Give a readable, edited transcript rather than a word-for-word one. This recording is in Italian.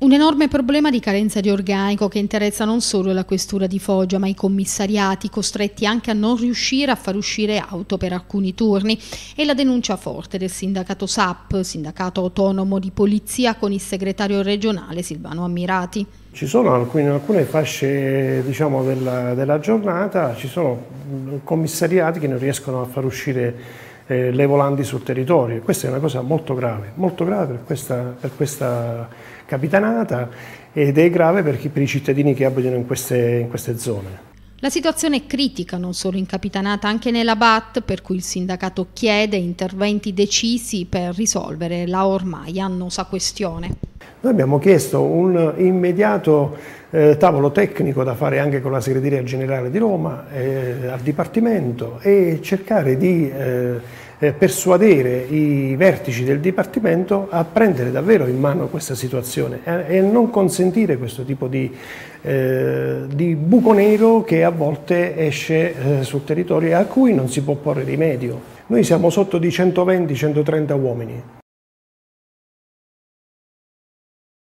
Un enorme problema di carenza di organico che interessa non solo la questura di Foggia, ma i commissariati, costretti anche a non riuscire a far uscire auto per alcuni turni, e la denuncia forte del sindacato SAP, Sindacato Autonomo di Polizia, con il segretario regionale Silvano Ammirati. Ci sono in alcune fasce, diciamo, della giornata, ci sono commissariati che non riescono a far uscire le volanti sul territorio. Questa è una cosa molto grave per questa capitanata, ed è grave per i cittadini che abitano in queste zone. La situazione è critica non solo in Capitanata, anche nella BAT, per cui il sindacato chiede interventi decisi per risolvere la ormai annosa questione. Noi abbiamo chiesto un immediato tavolo tecnico da fare anche con la Segreteria Generale di Roma, al Dipartimento, e cercare di persuadere i vertici del Dipartimento a prendere davvero in mano questa situazione e non consentire questo tipo di buco nero che a volte esce sul territorio e a cui non si può porre rimedio. Noi siamo sotto di 120-130 uomini.